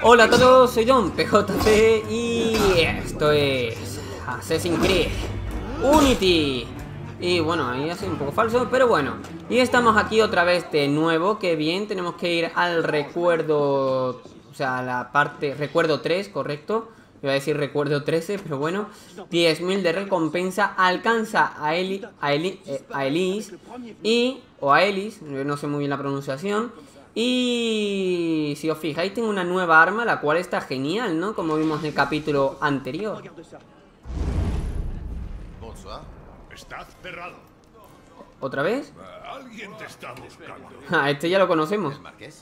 Hola a todos, soy Don PJC y esto es Assassin's Creed Unity. Y bueno, ahí ha sido un poco falso, pero bueno. Y estamos aquí otra vez de nuevo, que bien, tenemos que ir al recuerdo, o sea, la parte, recuerdo 3, correcto. Iba a decir recuerdo 13, pero bueno. 10.000 de recompensa, alcanza a Elise, o a Ellis, no sé muy bien la pronunciación. Y si os fijáis, tengo una nueva arma, la cual está genial, ¿no? Como vimos en el capítulo anterior. Estás cerrado. ¿Otra vez? Alguien te está buscando. Ah, este ya lo conocemos. ¿El marqués?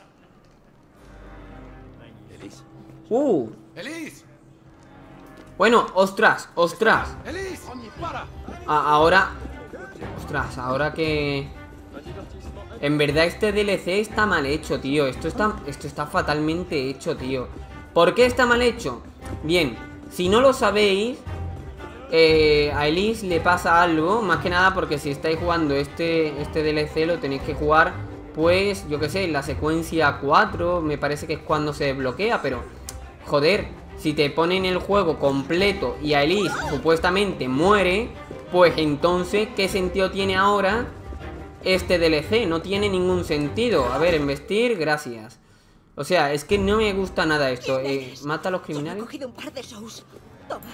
¿Elise? ¡Elise! Bueno, ostras. ¡Elise! ¡Para! Ahora... Ostras, ahora que... En verdad este DLC está mal hecho, tío. Esto está fatalmente hecho, tío. ¿Por qué está mal hecho? Bien, si no lo sabéis, a Elise le pasa algo. Más que nada porque si estáis jugando este DLC lo tenéis que jugar, pues, yo que sé, en la secuencia 4. Me parece que es cuando se desbloquea, pero... Joder, si te ponen el juego completo y a Elise supuestamente muere, pues entonces, ¿qué sentido tiene ahora este DLC? No tiene ningún sentido. A ver, investir, gracias. O sea, es que no me gusta nada esto. Mata a los criminales. He cogido un par de shows. Toma.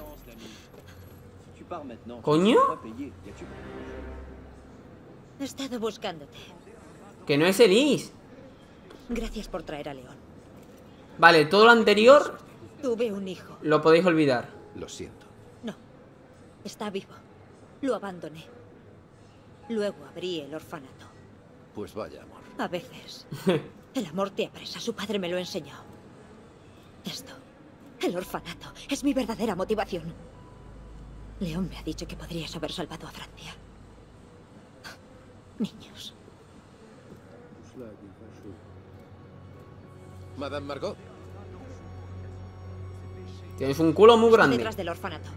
¿Coño? He estado buscándote. Que no es Elise. Gracias por traer a León. Vale, todo lo anterior Tuve un hijo. lo podéis olvidar. Lo siento. No. Está vivo. Lo abandoné. Luego abrí el orfanato. Pues vaya, amor. A veces, el amor te apresa. Su padre me lo enseñó. Esto, el orfanato, es mi verdadera motivación. León me ha dicho que podrías haber salvado a Francia. Niños. Madame Margot. Tienes un culo muy Está grande. detrás del orfanato.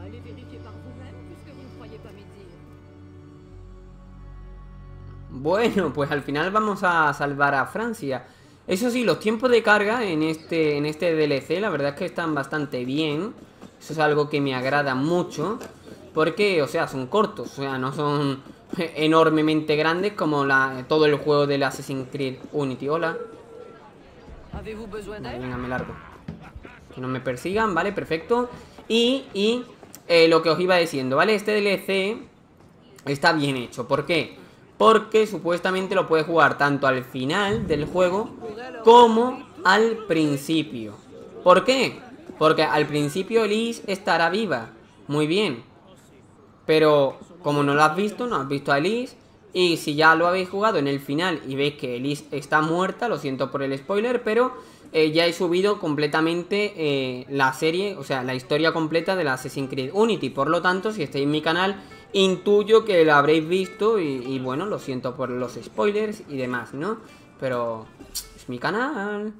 Bueno, pues al final vamos a salvar a Francia. Eso sí, los tiempos de carga en este DLC, la verdad es que están bastante bien. Eso es algo que me agrada mucho. Porque, o sea, son cortos. O sea, no son enormemente grandes como todo el juego del Assassin's Creed Unity. Hola. Vale, venga, me largo. Que no me persigan, vale, perfecto. Y lo que os iba diciendo, ¿vale? Este DLC está bien hecho. ¿Por qué? Porque supuestamente lo puedes jugar tanto al final del juego como al principio. ¿Por qué? Porque al principio Elise estará viva. Muy bien. Pero como no lo has visto, no has visto a Elise. Y si ya lo habéis jugado en el final y veis que Elise está muerta, lo siento por el spoiler, pero ya he subido completamente la serie, o sea, la historia completa de la Assassin's Creed Unity. Por lo tanto, si estáis en mi canal, intuyo que la habréis visto y bueno, lo siento por los spoilers y demás, ¿no? Pero es mi canal.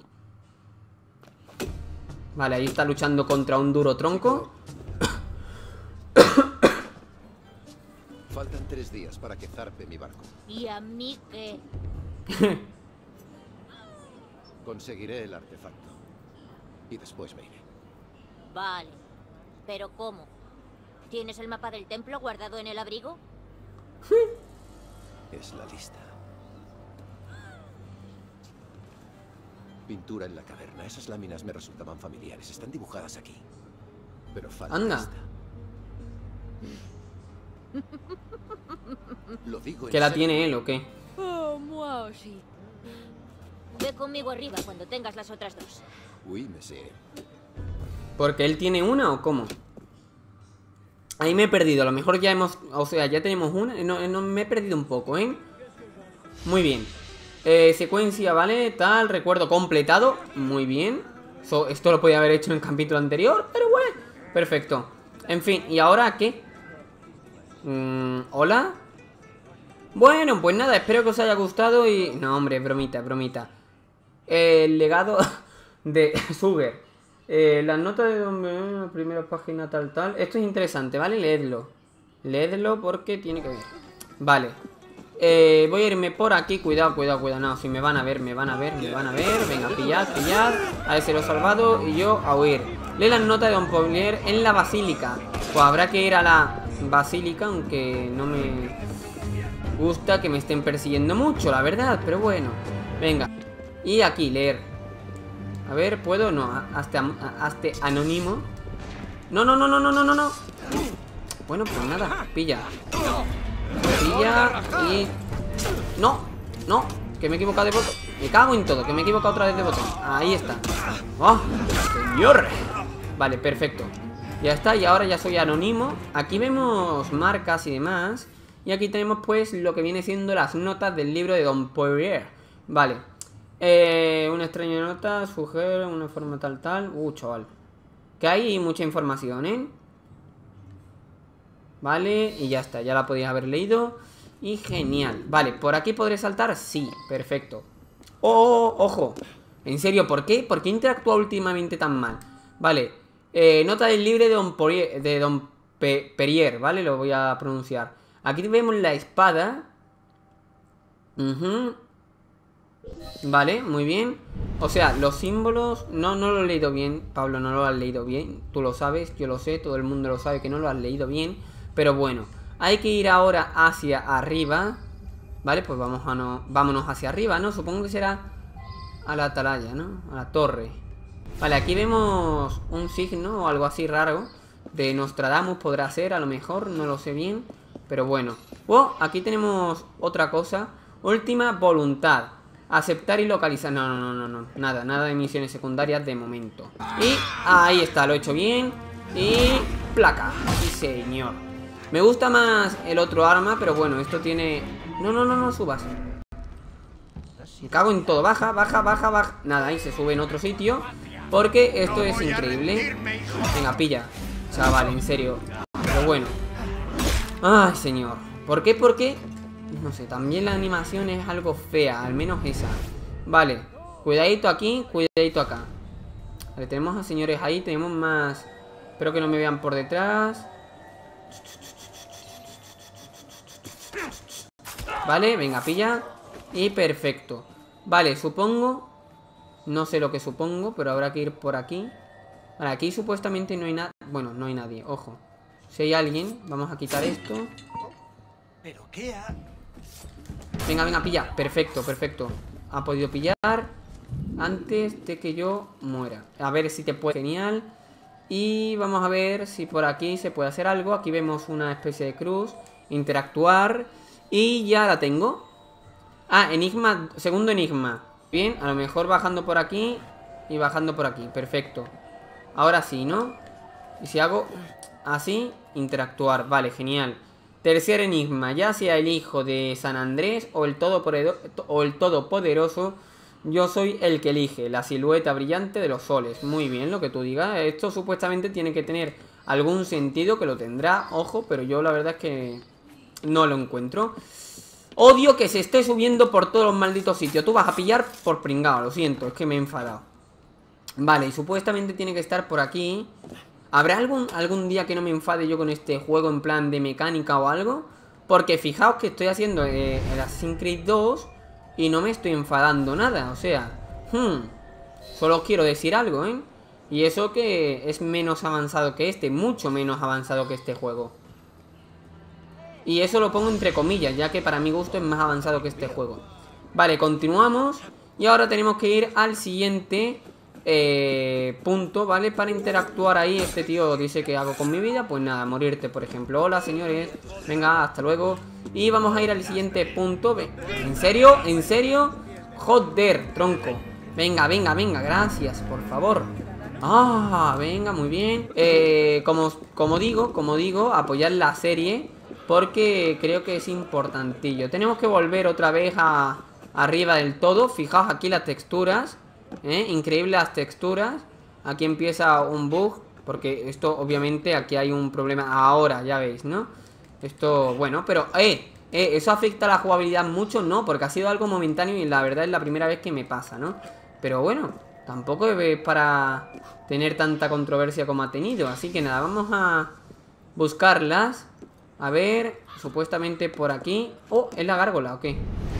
Vale, ahí está luchando contra un duro tronco. Faltan 3 días para que zarpe mi barco. ¿Y a mí qué? Conseguiré el artefacto. Y después me iré. Vale. ¿Pero cómo? ¿Tienes el mapa del templo guardado en el abrigo? Es la lista. Pintura en la caverna. Esas láminas me resultaban familiares. Están dibujadas aquí. Pero falta Anda. esta. Lo digo en ¿Que la serio. tiene él o qué? Oh, moi aussi. Ve conmigo arriba cuando tengas las otras dos. Uy, me sé. ¿Porque él tiene una o cómo? Ahí me he perdido, a lo mejor ya hemos... O sea, ya tenemos una. No, me he perdido un poco, ¿eh? Muy bien. Secuencia, ¿vale? Tal, recuerdo completado. Muy bien. Esto lo podía haber hecho en el capítulo anterior, pero bueno. Perfecto. En fin, ¿y ahora qué? ¿Hola? Bueno, pues nada, espero que os haya gustado y... No, hombre, bromita. El legado de Sugar. Las notas de primera página tal. Esto es interesante, ¿vale? Leedlo porque tiene que ver. Vale. Voy a irme por aquí. Cuidado, cuidado, cuidado. No, si me van a ver, me van a ver, me van a ver. Venga, pillad, pillad. A ver, se lo he salvado y yo a huir. Lee las notas de Don Poirier en la basílica. Pues habrá que ir a la basílica, aunque no me gusta que me estén persiguiendo mucho, la verdad. Pero bueno, venga. Y aquí, leer. A ver, ¿puedo? No, hasta anónimo. No, no, no, no, no, no, no, no. Bueno, pues nada, pilla. Pilla y... No, no, que me he equivocado de botón. Me cago en todo, que me he equivocado otra vez de botón. Ahí está. ¡Oh, señor! Vale, perfecto. Ya está, y ahora ya soy anónimo. Aquí vemos marcas y demás. Y aquí tenemos pues lo que viene siendo las notas del libro de Don Poirier. Vale. Una extraña nota, sugiere una forma tal, tal. Chaval. Que hay mucha información, ¿eh? Vale, y ya está, ya la podías haber leído. Y genial. Vale, ¿por aquí podré saltar? Sí, perfecto. ¡Oh, ojo! En serio, ¿por qué? ¿Por qué interactúa últimamente tan mal? Vale, nota del libro de Don Poirier, ¿vale? Lo voy a pronunciar. Aquí vemos la espada. Vale, muy bien. O sea, los símbolos... No lo he leído bien, Pablo, no lo has leído bien. Tú lo sabes, yo lo sé, todo el mundo lo sabe que no lo has leído bien. Pero bueno, hay que ir ahora hacia arriba. Vale, pues vámonos hacia arriba, ¿no? Supongo que será a la atalaya, ¿no? A la torre. Vale, aquí vemos un signo o algo así raro. De Nostradamus podrá ser, a lo mejor, no lo sé bien. Pero bueno. Oh, aquí tenemos otra cosa. Última voluntad. Aceptar y localizar. No. Nada de misiones secundarias de momento. Y ahí está, lo he hecho bien. Y placa. Sí, señor. Me gusta más el otro arma, pero bueno, esto tiene... No subas. Me cago en todo. Baja. Nada, ahí se sube en otro sitio. Porque esto es increíble. Venga, pilla. Chaval, en serio. Pero bueno. Ay, señor. ¿Por qué? No sé, también la animación es algo fea. Al menos esa. Vale, cuidadito aquí, cuidadito acá. Vale, tenemos a señores ahí. Tenemos más. Espero que no me vean por detrás. Vale, venga, pilla. Y perfecto. Vale, supongo. No sé lo que supongo, pero habrá que ir por aquí. Vale, aquí supuestamente no hay nada. Bueno, no hay nadie, ojo. Si hay alguien, vamos a quitar esto. ¿Pero qué ha...? Venga, pilla. Perfecto. Ha podido pillar antes de que yo muera. A ver si te puede... Genial. Y vamos a ver si por aquí se puede hacer algo. Aquí vemos una especie de cruz. Interactuar. Y ya la tengo. Ah, enigma. Segundo enigma. Bien, a lo mejor bajando por aquí y bajando por aquí. Perfecto. Ahora sí, ¿no? Y si hago así, interactuar. Vale, genial. Tercer enigma, ya sea el hijo de San Andrés o el todopoderoso, yo soy el que elige la silueta brillante de los soles. Muy bien, lo que tú digas. Esto supuestamente tiene que tener algún sentido, que lo tendrá, ojo, pero yo la verdad es que no lo encuentro. Odio que se esté subiendo por todos los malditos sitios. Tú vas a pillar por pringado, lo siento, es que me he enfadado. Vale, y supuestamente tiene que estar por aquí. ¿Habrá algún día que no me enfade yo con este juego en plan de mecánica o algo? Porque fijaos que estoy haciendo el Assassin's Creed 2 y no me estoy enfadando nada, o sea... Solo quiero decir algo, ¿eh? Y eso que es menos avanzado que este, mucho menos avanzado que este juego. Y eso lo pongo entre comillas, ya que para mi gusto es más avanzado que este juego. Vale, continuamos. Y ahora tenemos que ir al siguiente... punto, ¿vale? Para interactuar ahí. Este tío dice que hago con mi vida. Pues nada, morirte, por ejemplo. Hola, señores. Venga, hasta luego. Y vamos a ir al siguiente punto. ¿En serio? ¿En serio? Joder, tronco. Venga, gracias, por favor. Ah, venga, muy bien. Como digo, apoyar la serie, porque creo que es importantillo. Tenemos que volver otra vez arriba del todo. Fijaos aquí las texturas. Increíble las texturas. Aquí empieza un bug, porque esto obviamente aquí hay un problema ahora, ya veis, ¿no? Esto, bueno, pero ¿eso afecta a la jugabilidad mucho? No, porque ha sido algo momentáneo y la verdad es la primera vez que me pasa, ¿no? Pero bueno, tampoco es para tener tanta controversia como ha tenido. Así que nada, vamos a buscarlas. A ver, supuestamente por aquí. Oh, es la gárgola, ok.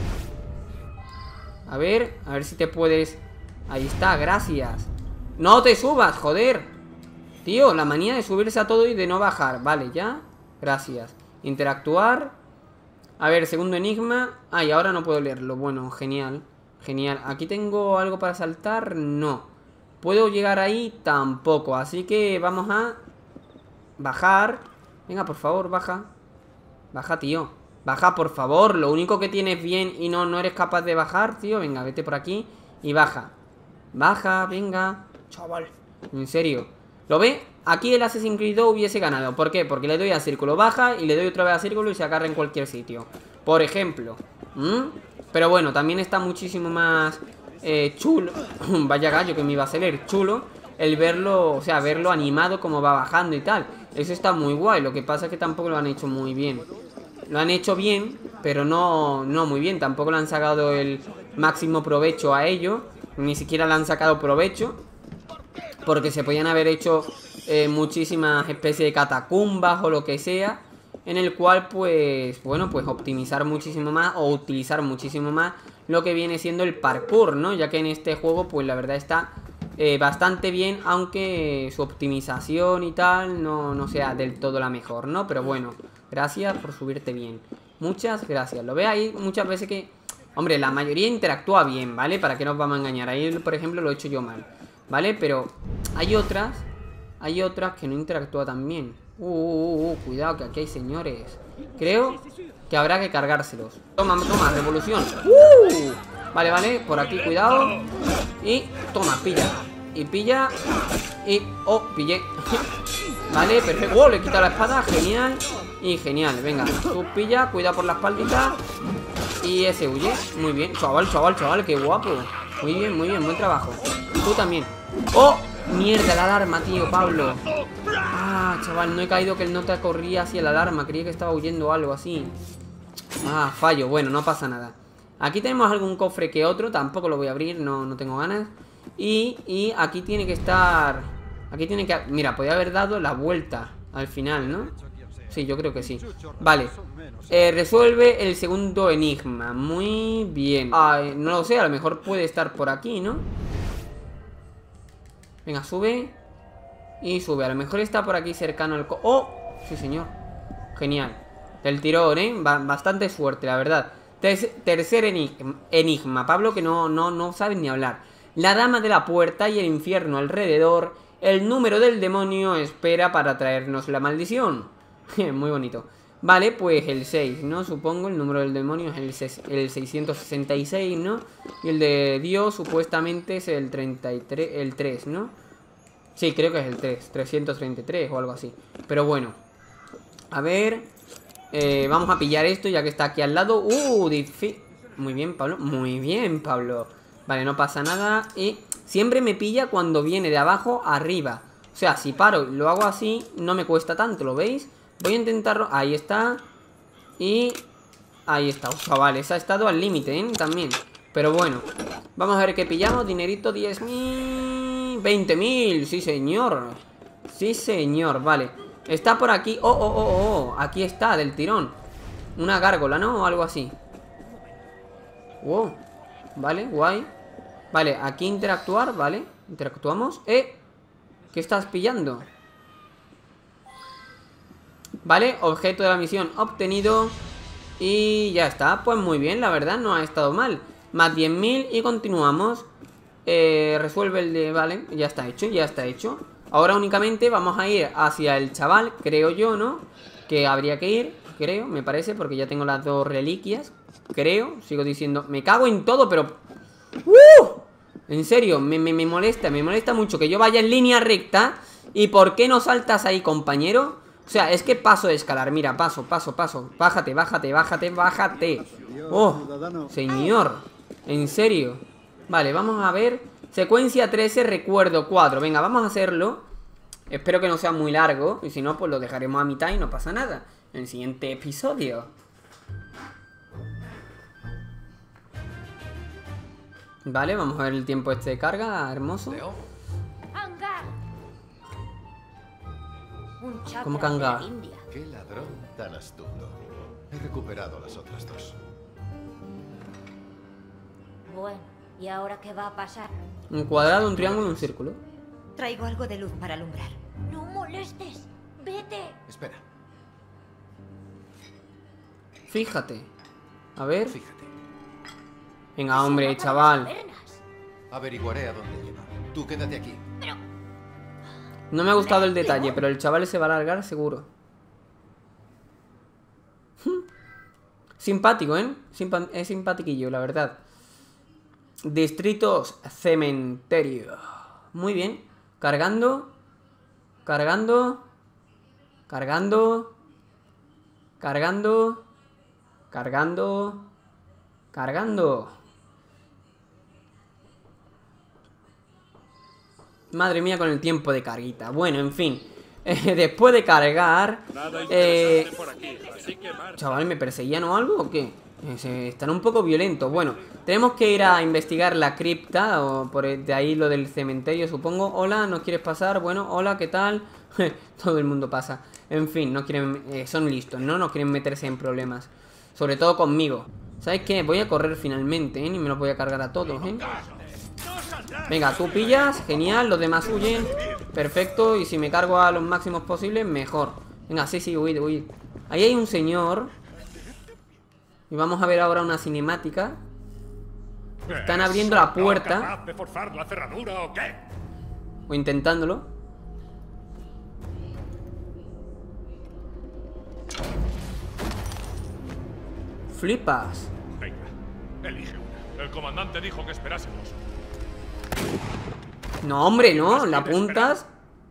A ver si te puedes... Ahí está, gracias. ¡No te subas, joder! Tío, la manía de subirse a todo y de no bajar. Vale, ya. Gracias. Interactuar. A ver, segundo enigma. Ah, y ahora no puedo leerlo. Bueno, genial. Genial. ¿Aquí tengo algo para saltar? No. ¿Puedo llegar ahí? Tampoco. Así que vamos a... bajar. Venga, por favor, baja. Baja, tío. Baja, por favor. Lo único que tienes bien y no eres capaz de bajar, tío. Venga, vete por aquí y baja. Baja, venga. Chaval. En serio. ¿Lo ve? Aquí el Assassin's Creed 2 hubiese ganado. ¿Por qué? Porque le doy a círculo, baja, y le doy otra vez a círculo y se agarra en cualquier sitio. Por ejemplo. Pero bueno, también está muchísimo más chulo. Vaya gallo que me iba a salir. Chulo el verlo, o sea, verlo animado como va bajando y tal. Eso está muy guay. Lo que pasa es que tampoco lo han hecho muy bien. Lo han hecho bien, pero no muy bien. Tampoco le han sacado el máximo provecho a ello. Ni siquiera le han sacado provecho. Porque se podían haber hecho muchísimas especies de catacumbas o lo que sea, en el cual pues, bueno, pues optimizar muchísimo más o utilizar muchísimo más lo que viene siendo el parkour, ¿no? Ya que en este juego pues la verdad está bastante bien, aunque su optimización y tal no sea del todo la mejor, ¿no? Pero bueno, gracias por subirte bien. Muchas gracias. Lo ve ahí muchas veces que, hombre, la mayoría interactúa bien, ¿vale? Para que nos vamos a engañar. Ahí, por ejemplo, lo he hecho yo mal, ¿vale? Pero hay otras que no interactúan tan bien. Cuidado que aquí hay señores. Creo que habrá que cargárselos. Toma, revolución. Vale, por aquí, cuidado. Y toma, pilla. Y pilla. Y, pillé. Vale, perfecto. Le he quitado la espada, genial. Y genial, venga, tú pilla, cuida por la espaldita. Y ese huye, muy bien. Chaval, qué guapo. Muy bien, buen trabajo. Tú también. ¡Oh! Mierda, la alarma, tío, Pablo. Ah, chaval, no he caído que el nota corría hacia la alarma. Creía que estaba huyendo o algo así. Ah, fallo, bueno, no pasa nada. Aquí tenemos algún cofre que otro. Tampoco lo voy a abrir, no tengo ganas. Y aquí tiene que estar... Aquí tiene que... Mira, podía haber dado la vuelta al final, ¿no? Sí, yo creo que sí. Vale. Resuelve el segundo enigma. Muy bien. No lo sé, a lo mejor puede estar por aquí, ¿no? Venga, sube. Y sube, a lo mejor está por aquí cercano al... ¡Oh! Sí, señor. Genial. Del tirón, ¿eh? Bastante fuerte, la verdad. Tercer enigma. Pablo, que no sabe ni hablar. La dama de la puerta y el infierno alrededor. El número del demonio espera para traernos la maldición. Muy bonito. Vale, pues el 6, ¿no? Supongo, el número del demonio es el 666, ¿no? Y el de Dios supuestamente es el 33, el 3, ¿no? Sí, creo que es el 3, 333 o algo así. Pero bueno. A ver. Vamos a pillar esto ya que está aquí al lado. Muy bien, Pablo. Muy bien, Pablo. Vale, no pasa nada. Y siempre me pilla cuando viene de abajo arriba. O sea, si paro y lo hago así, no me cuesta tanto, ¿lo veis? Voy a intentarlo. Ahí está. Y ahí está. O sea, vale, esa ha estado al límite, ¿eh? También. Pero bueno. Vamos a ver qué pillamos. Dinerito, 10.000. 20.000. Sí, señor. Sí, señor. Vale. Está por aquí. Aquí está, del tirón. Una gárgola, ¿no? O algo así. Wow. Vale, guay. Vale, aquí interactuar, vale. Interactuamos. ¿Qué estás pillando? Vale, objeto de la misión obtenido. Y ya está, pues muy bien, la verdad, no ha estado mal. Más 10.000 y continuamos. Resuelve el de... Vale, ya está hecho. Ahora únicamente vamos a ir hacia el chaval, creo yo, ¿no? Que habría que ir, creo, me parece, porque ya tengo las dos reliquias. Creo, sigo diciendo, me cago en todo, pero... En serio, me molesta mucho que yo vaya en línea recta. ¿Y por qué no saltas ahí, compañero? O sea, es que paso de escalar, mira, paso. Bájate. Oh, señor. En serio. Vale, vamos a ver. Secuencia 13, recuerdo 4. Venga, vamos a hacerlo. Espero que no sea muy largo. Y si no, pues lo dejaremos a mitad y no pasa nada. En el siguiente episodio. Vale, vamos a ver el tiempo este de carga. Hermoso. ¡Hangar! Un chakra ¿Cómo que hangar? de la India. ¡Qué ladrón! Tan astuto. He recuperado las otras dos. Bueno, ¿y ahora qué va a pasar? Un cuadrado, un triángulo, un círculo. Traigo algo de luz para alumbrar. ¡No molestes! ¡Vete! Espera, Fíjate. A ver. fíjate. Venga, hombre, chaval. Averiguaré a dónde lleva. Tú quédate aquí. No me ha gustado el detalle, pero el chaval se va a largar seguro. Simpático, ¿eh? Es simpatiquillo, la verdad. Distritos cementerio. Muy bien. Cargando. Cargando. Cargando. Cargando. Cargando. Cargando. Madre mía con el tiempo de carguita. Bueno, en fin. Después de cargar... Chaval, ¿me perseguían o algo o qué? Están un poco violentos. Bueno, tenemos que ir a investigar la cripta. O por de ahí lo del cementerio, supongo. Hola, ¿no quieres pasar? Bueno, hola, ¿qué tal? Todo el mundo pasa. En fin, no quieren... son listos, ¿no? No quieren meterse en problemas. Sobre todo conmigo. ¿Sabes qué? Voy a correr finalmente, ¿eh? Ni me los voy a cargar a todos, ¿eh? Venga, tú pillas, genial, los demás huyen. Perfecto, y si me cargo a los máximos posibles, mejor. Venga, sí, huid, huid. Ahí hay un señor. Y vamos a ver ahora una cinemática. Están abriendo la puerta. ¿Capaz de forzar la cerradura o qué? O intentándolo. Flipas. Venga, elige una. El comandante dijo que esperásemos. No, hombre, no, la apuntas.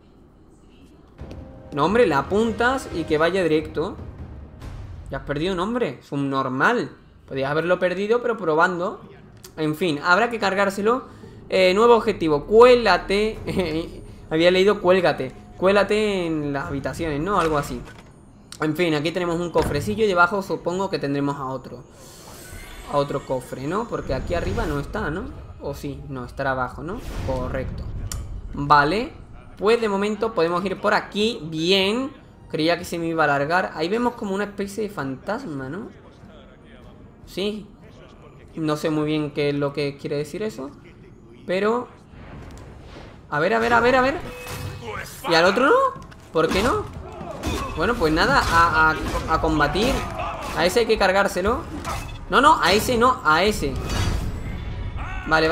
No, hombre, la apuntas y que vaya directo. Ya has perdido un hombre, subnormal. Podías haberlo perdido, pero probando. En fin, habrá que cargárselo. Nuevo objetivo, cuélate. Había leído cuélgate. Cuélate en las habitaciones, ¿no? Algo así. En fin, aquí tenemos un cofrecillo y debajo supongo que tendremos a otro. A otro cofre, ¿no? Porque aquí arriba no está, ¿no? O sí, no, estará abajo, ¿no? Correcto. Vale, pues de momento podemos ir por aquí. Bien, creía que se me iba a alargar. Ahí vemos como una especie de fantasma, ¿no? Sí. No sé muy bien qué es lo que quiere decir eso. Pero... A ver. ¿Y al otro no? ¿Por qué no? Bueno, pues nada, a combatir. A ese hay que cargárselo. No, a ese no, a ese. Vale.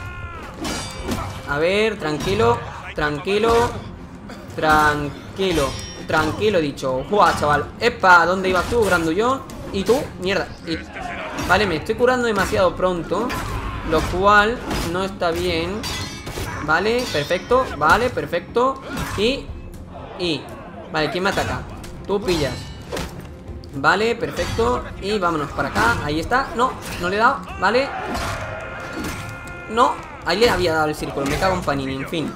A ver, tranquilo. Tranquilo, he dicho. ¡Buah, chaval! ¡Epa! ¿Dónde ibas tú, grandullón? ¿Y tú? Mierda. Vale, me estoy curando demasiado pronto, lo cual no está bien. Vale, perfecto. Vale, ¿quién me ataca? Tú pillas. Vale, perfecto. Y vámonos para acá, ahí está. No le he dado, vale. No, ahí le había dado el círculo. Me cago en Panini, en fin.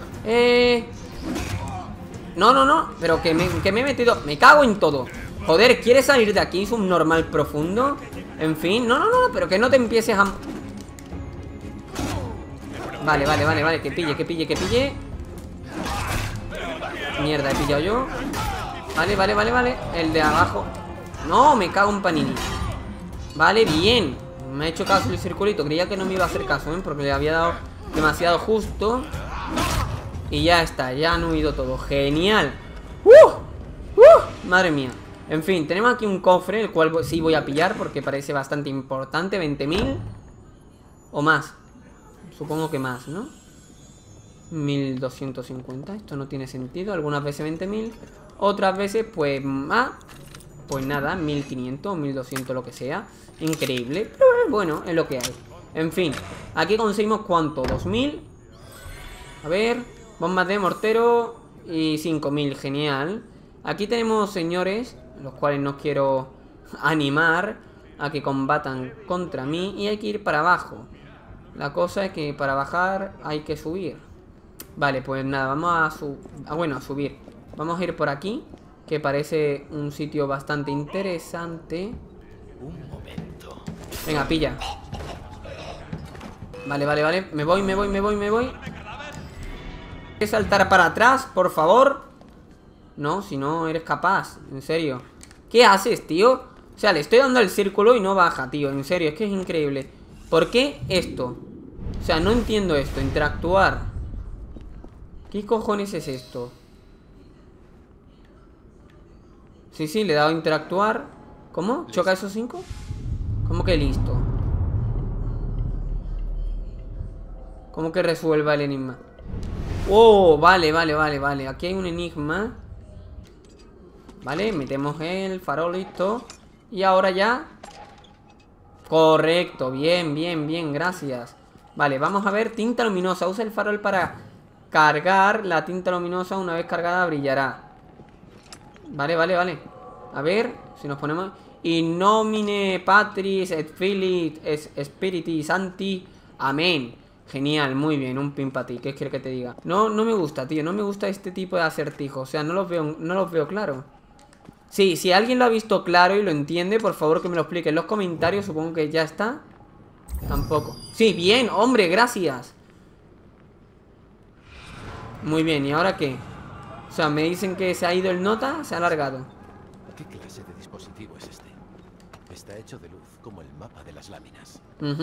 No, pero que me he metido. Me cago en todo. Joder, ¿quieres salir de aquí? Es un normal profundo. En fin, no, pero que no te empieces a... Vale, que pille. Mierda, he pillado yo. Vale. El de abajo. No, me cago en Panini. Vale, bien. Me ha hecho caso el circulito. Creía que no me iba a hacer caso, ¿eh? Porque le había dado demasiado justo. Y ya está, ya han huido todo. Genial. Madre mía. En fin, tenemos aquí un cofre, el cual sí voy a pillar porque parece bastante importante. 20.000 o más. Supongo que más, ¿no? 1.250. Esto no tiene sentido. Algunas veces 20.000. Otras veces, pues... pues nada, 1.500 o 1.200, lo que sea. Increíble. Pero bueno, es lo que hay. En fin, aquí conseguimos ¿cuánto? 2.000. A ver, bombas de mortero y 5.000, genial. Aquí tenemos señores, los cuales no quiero animar a que combatan contra mí. Y hay que ir para abajo. La cosa es que para bajar hay que subir. Vale, pues nada, vamos a subir. Vamos a ir por aquí, que parece un sitio bastante interesante. Un momento. Venga, pilla. Vale. Me voy. ¿Quieres saltar para atrás, por favor? No, si no eres capaz, en serio. ¿Qué haces, tío? O sea, le estoy dando al círculo y no baja, tío. En serio, es que es increíble. ¿Por qué esto? O sea, no entiendo esto. Interactuar. ¿Qué cojones es esto? Sí, sí, le he dado a interactuar. ¿Cómo? ¿Choca esos 5? ¿Cómo que listo? ¿Cómo que resuelva el enigma? Oh, vale, vale, vale, vale. Aquí hay un enigma. Vale, metemos el farolito. Y ahora ya. Correcto, bien, bien, bien, gracias. Vale, vamos a ver, tinta luminosa. Usa el farol para cargar. La tinta luminosa una vez cargada brillará. Vale, vale, vale. A ver, si nos ponemos... In nomine Patris et Filii et Spiritus Sancti. Amén. Genial, muy bien, un pin para ti. ¿Qué quieres que te diga? No, no me gusta, tío. No me gusta este tipo de acertijos. O sea, no los veo claro. Sí, si alguien lo ha visto claro y lo entiende, por favor que me lo explique en los comentarios. Supongo que ya está. Tampoco. Sí, bien, hombre, gracias. Muy bien, ¿y ahora qué? O sea, me dicen que se ha ido el nota, se ha alargado. ¿Qué clase de dispositivo es este? Está hecho de luz, como el mapa de las láminas.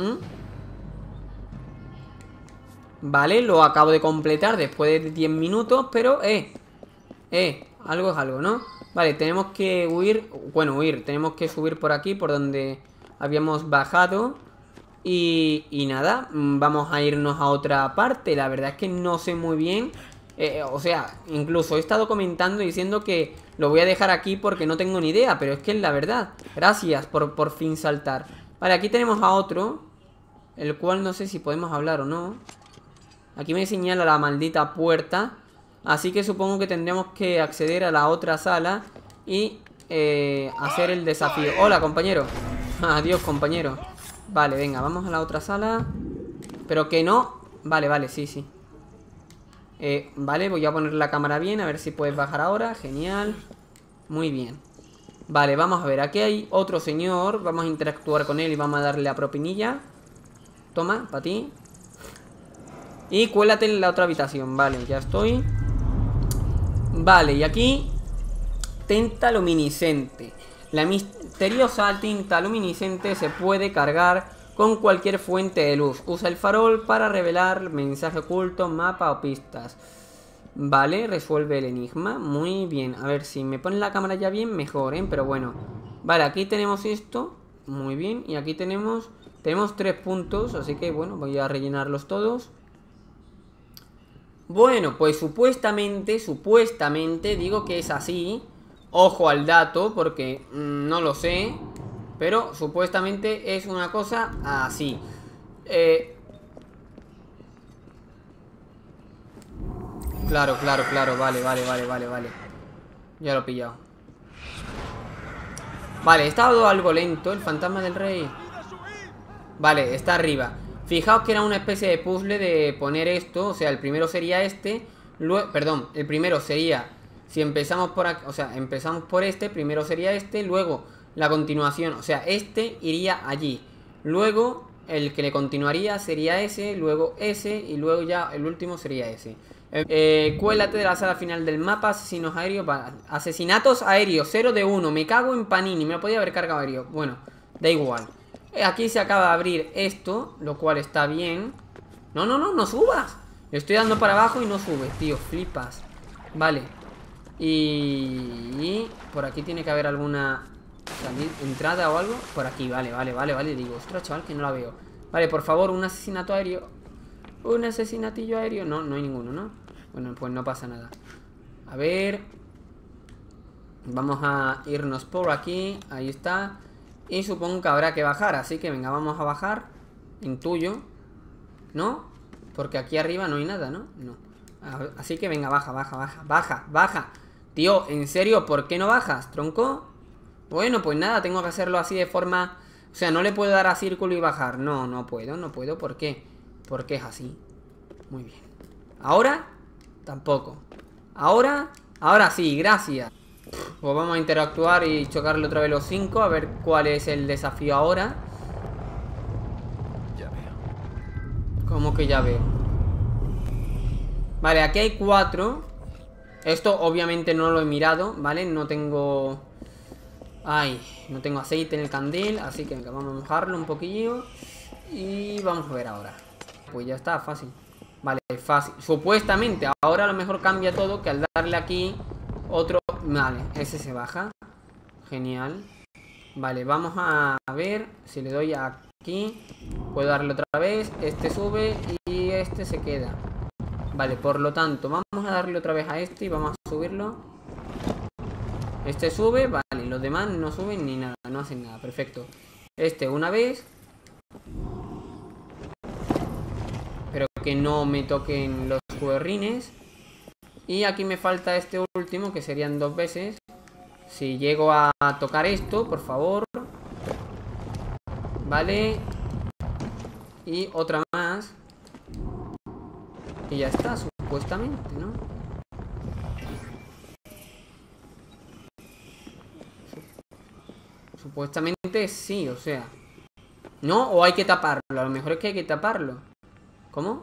Vale, lo acabo de completar después de 10 minutos, pero, algo es algo, ¿no? Vale, tenemos que huir, bueno, tenemos que subir por aquí, por donde habíamos bajado. Y nada, vamos a irnos a otra parte. La verdad es que no sé muy bien. O sea, incluso he estado comentando diciendo que lo voy a dejar aquí porque no tengo ni idea. Pero es que es la verdad. Gracias por fin saltar. Vale, aquí tenemos a otro, el cual no sé si podemos hablar o no. Aquí me señala la maldita puerta. Así que supongo que tendremos que acceder a la otra sala y hacer el desafío. Hola, compañero. Adiós, compañero. Vale, venga, vamos a la otra sala. Pero que no. Vale, vale, sí, sí. Vale, voy a poner la cámara bien. A ver si puedes bajar ahora, genial. Muy bien. Vale, vamos a ver, aquí hay otro señor. Vamos a interactuar con él y vamos a darle la propinilla. Toma, para ti. Y cuélate en la otra habitación, vale, ya estoy. Vale, y aquí tinta luminiscente. La misteriosa tinta luminiscente se puede cargar con cualquier fuente de luz. Usa el farol para revelar mensaje oculto, mapa o pistas. Vale, resuelve el enigma. Muy bien, a ver si me ponen la cámara ya bien, mejor, ¿eh? Pero bueno. Vale, aquí tenemos esto. Muy bien, y aquí tenemos 3 puntos, así que bueno, voy a rellenarlos todos. Bueno, pues supuestamente, digo que es así. Ojo al dato, porque no lo sé. Pero supuestamente es una cosa así. Claro, vale. Ya lo he pillado. Vale, he estado algo lento. El fantasma del rey. Vale, está arriba. Fijaos que era una especie de puzzle de poner esto. O sea, el primero sería este. Perdón, el primero sería... Si empezamos por aquí, o sea, empezamos por este. Primero sería este, luego la continuación. O sea, este iría allí. Luego, el que le continuaría sería ese. Luego ese, y luego ya el último sería ese. Cuélate de la sala final del mapa. Asesinos aéreos, asesinatos aéreos, 0 de 1. Me cago en Panini, me lo podía haber cargado aéreo. Bueno, da igual. Aquí se acaba de abrir esto, lo cual está bien. No subas. Le estoy dando para abajo y no subes, tío, flipas. Vale. Y por aquí tiene que haber alguna entrada o algo. Por aquí, vale. Digo, ostras, chaval, que no la veo. Vale, por favor, un asesinato aéreo. Un asesinatillo aéreo. No hay ninguno, ¿no? Bueno, pues no pasa nada. A ver. Vamos a irnos por aquí. Ahí está. Y supongo que habrá que bajar, así que venga, vamos a bajar. Intuyo. ¿No? Porque aquí arriba no hay nada, ¿no? No. Así que venga, baja. Tío, ¿en serio? ¿Por qué no bajas, tronco? Bueno, pues nada, tengo que hacerlo así de forma... O sea, no le puedo dar a círculo y bajar. No puedo. ¿Por qué? Porque es así. Muy bien. ¿Ahora? Tampoco. ¿Ahora? Ahora sí, gracias. Pues vamos a interactuar y chocarle otra vez los 5. A ver cuál es el desafío ahora. Ya veo. ¿Cómo que ya veo? Vale, aquí hay 4. Esto obviamente no lo he mirado, ¿vale? No tengo Ay, no tengo aceite en el candil, así que venga, vamos a mojarlo un poquillo. Y vamos a ver ahora. Pues ya está, fácil. Vale, fácil. Supuestamente, ahora a lo mejor cambia todo, que al darle aquí otro... Vale, ese se baja. Genial. Vale, vamos a ver si le doy aquí. Puedo darle otra vez. Este sube y este se queda. Vale, por lo tanto, vamos a darle otra vez a este y vamos a subirlo. Este sube, vale, los demás no suben ni nada, no hacen nada, perfecto. Este una vez. Espero que no me toquen los juerrines. Y aquí me falta este último, que serían 2 veces. Si llego a tocar esto, por favor. Vale. Y otra más. Y ya está, supuestamente, ¿no? Supuestamente sí, o sea. ¿No? O hay que taparlo. A lo mejor es que hay que taparlo. ¿Cómo?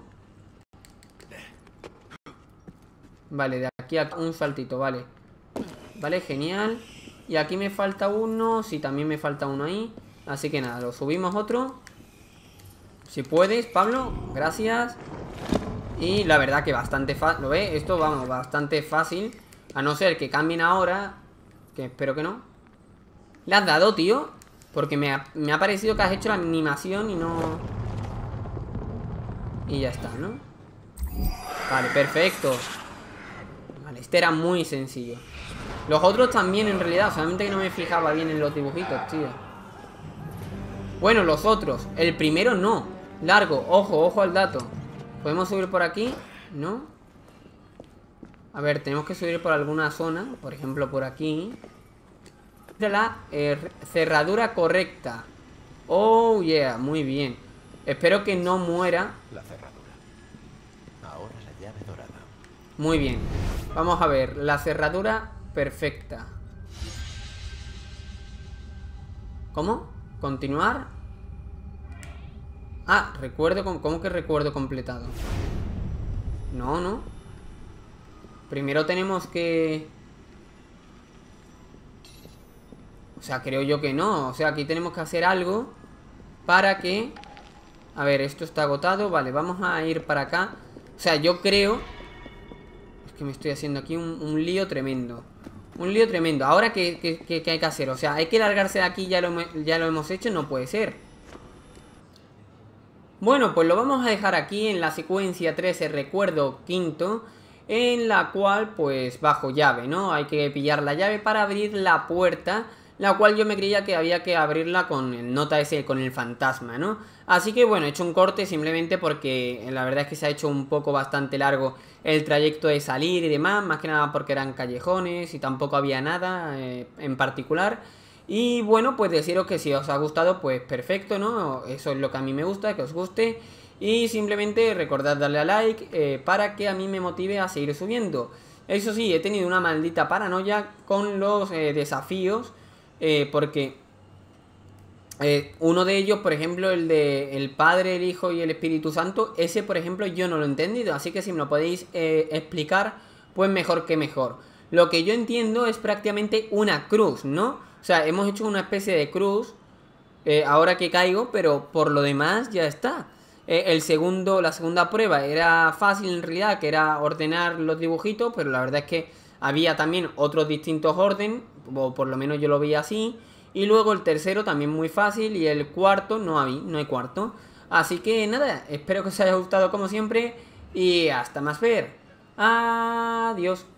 Vale, de aquí a un saltito, vale. Vale, genial. Y aquí me falta uno. Sí, también me falta uno ahí. Así que nada, lo subimos otro. Si puedes, Pablo, gracias. Y la verdad que bastante fácil. ¿Lo ves? Esto, vamos, bastante fácil. A no ser que cambien ahora. Que espero que no. ¿Le has dado, tío? Porque me ha parecido que has hecho la animación y no... Y ya está, ¿no? Vale, perfecto. Vale, este era muy sencillo. Los otros también, en realidad. Solamente que no me fijaba bien en los dibujitos, tío. Bueno, los otros. El primero no. Largo, ojo, ojo al dato. ¿Podemos subir por aquí? ¿No? A ver, tenemos que subir por alguna zona. Por ejemplo, por aquí. La cerradura correcta. Oh, yeah, muy bien. Espero que no muera. La cerradura. Ahora la llave dorada. Muy bien. Vamos a ver, la cerradura perfecta. ¿Cómo? ¿Continuar? Ah, recuerdo... ¿Cómo que recuerdo completado? No, no. Primero tenemos que... O sea, creo yo que no. O sea, aquí tenemos que hacer algo para que... A ver, esto está agotado. Vale, vamos a ir para acá. O sea, yo creo... Es que me estoy haciendo aquí un lío tremendo. Un lío tremendo. Ahora, ¿qué hay que hacer? O sea, hay que largarse de aquí. Ya lo hemos hecho. No puede ser. Bueno, pues lo vamos a dejar aquí en la secuencia 13, recuerdo quinto. En la cual, pues, bajo llave, ¿no? Hay que pillar la llave para abrir la puerta. La cual yo me creía que había que abrirla con el nota ese, con el fantasma, ¿no? Así que bueno, he hecho un corte simplemente porque la verdad es que se ha hecho un poco bastante largo el trayecto de salir y demás. Más que nada porque eran callejones y tampoco había nada en particular. Y bueno, pues deciros que si os ha gustado, pues perfecto, ¿no? Eso es lo que a mí me gusta, que os guste. Y simplemente recordad darle a like para que a mí me motive a seguir subiendo. Eso sí, he tenido una maldita paranoia con los desafíos. Porque uno de ellos, por ejemplo, el de el Padre, el Hijo y el Espíritu Santo, ese, por ejemplo, yo no lo he entendido. Así que si me lo podéis explicar, pues mejor que mejor. Lo que yo entiendo es prácticamente una cruz, ¿no? O sea, hemos hecho una especie de cruz ahora que caigo, pero por lo demás ya está. La segunda prueba era fácil en realidad, que era ordenar los dibujitos, pero la verdad es que había también otros distintos orden, o por lo menos yo lo veía así. Y luego el tercero también muy fácil, y el cuarto no hay cuarto. Así que nada, espero que os haya gustado como siempre, y hasta más ver. Adiós.